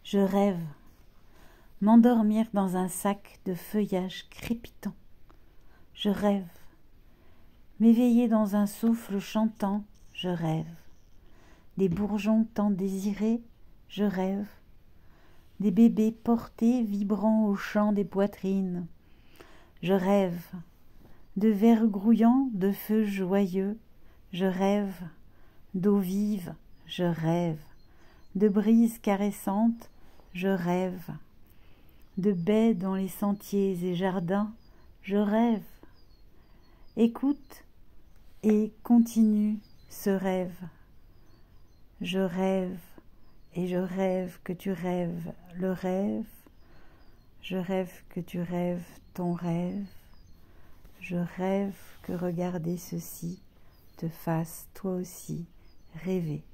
Je rêve m'endormir dans un sac de feuillage crépitant. Je rêve m'éveiller dans un souffle chantant. Je rêve des bourgeons tant désirés. Je rêve des bébés portés vibrant au chant des poitrines. Je rêve de vers grouillants, de feux joyeux. Je rêve d'eau vive. Je rêve de brises caressantes. Je rêve de baies dans les sentiers et jardins. Je rêve. Écoute et continue ce rêve. Je rêve et je rêve que tu rêves le rêve. Je rêve que tu rêves ton rêve. Je rêve que regarder ceci te fasse toi aussi rêver.